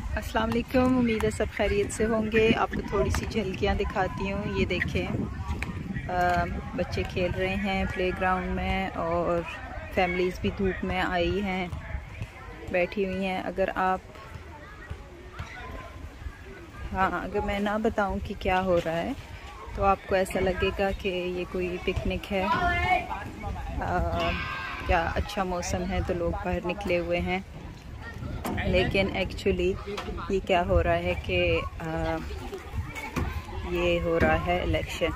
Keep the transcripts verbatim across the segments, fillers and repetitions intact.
अस्सलाम वालेकुम। उम्मीद है सब खैरियत से होंगे। आपको थोड़ी सी झलकियाँ दिखाती हूँ। ये देखें, आ, बच्चे खेल रहे हैं प्लेग्राउंड में और फैमिलीज़ भी धूप में आई हैं, बैठी हुई हैं। अगर आप हाँ अगर मैं ना बताऊँ कि क्या हो रहा है तो आपको ऐसा लगेगा कि ये कोई पिकनिक है, आ, क्या अच्छा मौसम है तो लोग बाहर निकले हुए हैं। लेकिन एक्चुअली ये क्या हो रहा है कि ये हो रहा है इलेक्शन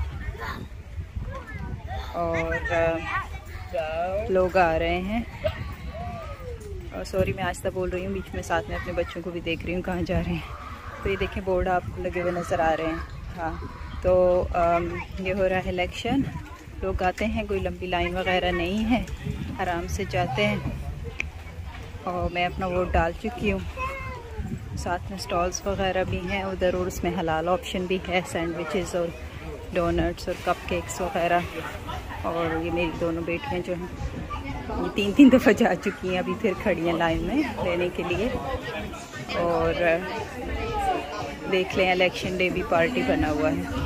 और आ, लोग आ रहे हैं। और सॉरी मैं आस्ता बोल रही हूँ, बीच में साथ में अपने बच्चों को भी देख रही हूँ कहाँ जा रहे हैं। तो ये देखें, बोर्ड आपको लगे हुए नज़र आ रहे हैं। हाँ तो आ, ये हो रहा है इलेक्शन। लोग आते हैं, कोई लंबी लाइन वगैरह नहीं है, आराम से जाते हैं। और मैं अपना वोट डाल चुकी हूँ। साथ में स्टॉल्स वगैरह भी हैं उधर और उसमें हलाल ऑप्शन भी है, सैंडविचेस और डोनट्स और कपकेक्स वगैरह। और ये मेरी दोनों बेटियाँ जो हैं ये तीन तीन दफ़ा जा चुकी हैं, अभी फिर खड़ी हैं लाइन में लेने के लिए। और देख लें, इलेक्शन डे भी पार्टी बना हुआ है।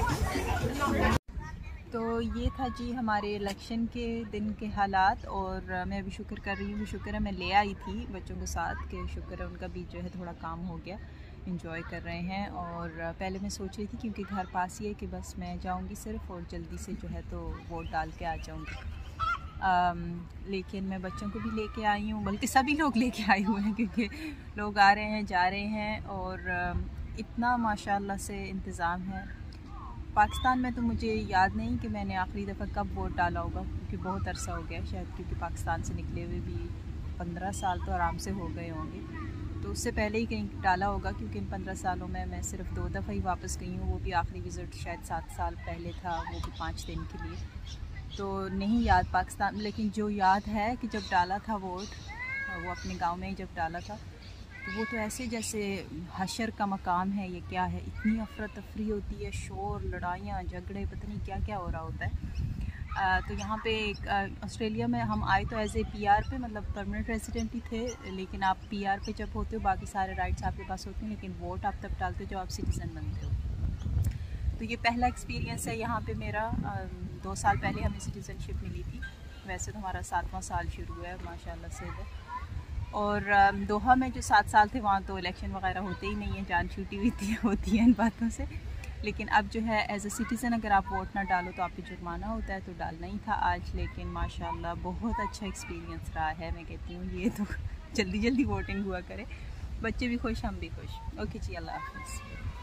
तो ये था जी हमारे इलेक्शन के दिन के हालात। और मैं अभी शुक्र कर रही हूँ, शुक्र है मैं ले आई थी बच्चों के साथ, कि शुक्र है उनका भी जो है थोड़ा काम हो गया, इंजॉय कर रहे हैं। और पहले मैं सोच रही थी क्योंकि घर पास ही है कि बस मैं जाऊँगी सिर्फ और जल्दी से जो है तो वोट डाल के आ जाऊँगी। लेकिन मैं बच्चों को भी लेके आई हूँ, बल्कि सभी लोग लेके आए हुए हैं क्योंकि लोग आ रहे हैं जा रहे हैं। और इतना माशाल्लाह से इंतज़ाम है। पाकिस्तान में तो मुझे याद नहीं कि मैंने आखिरी दफ़ा कब वोट डाला होगा, क्योंकि बहुत अरसा हो गया शायद, क्योंकि पाकिस्तान से निकले हुए भी पंद्रह साल तो आराम से हो गए होंगे। तो उससे पहले ही कहीं डाला होगा, क्योंकि इन पंद्रह सालों में मैं सिर्फ दो दफ़ा ही वापस गई हूँ, वो भी आखिरी विज़िट शायद सात साल पहले था, वो भी पाँच दिन के लिए। तो नहीं याद पाकिस्तान, लेकिन जो याद है कि जब डाला था वोट, वो अपने गाँव में ही जब डाला था, तो वो तो ऐसे जैसे हशर का मकाम है। ये क्या है, इतनी अफरा तफरी होती है, शोर, लड़ाइयाँ, झगड़े, पता नहीं क्या क्या हो रहा होता है। आ, तो यहाँ पे ऑस्ट्रेलिया में हम आए तो एज ए पीआर पे, मतलब परमानेंट रेजिडेंट ही थे। लेकिन आप पीआर पे जब होते हो बाकी सारे राइट्स आपके पास होते हैं, लेकिन वोट आप तब डालते हो जब आप सिटीज़न बनते हो। तो ये पहला एक्सपीरियंस है यहाँ पे मेरा। आ, दो साल पहले हमें सिटीज़नशिप मिली थी, वैसे तो हमारा सातवां साल शुरू हुआ है माशाल्लाह से। और दोहा में जो सात साल थे वहाँ तो इलेक्शन वगैरह होते ही नहीं है, जान छूटी हुई थी होती है इन बातों से। लेकिन अब जो है एज अ सिटीज़न अगर आप वोट ना डालो तो आप पे जुर्माना होता है, तो डालना ही था आज। लेकिन माशाल्लाह बहुत अच्छा एक्सपीरियंस रहा है। मैं कहती हूँ ये तो जल्दी जल्दी वोटिंग हुआ करे, बच्चे भी खुश, हम भी खुश। ओके जी, अल्लाह हाफ़िज़।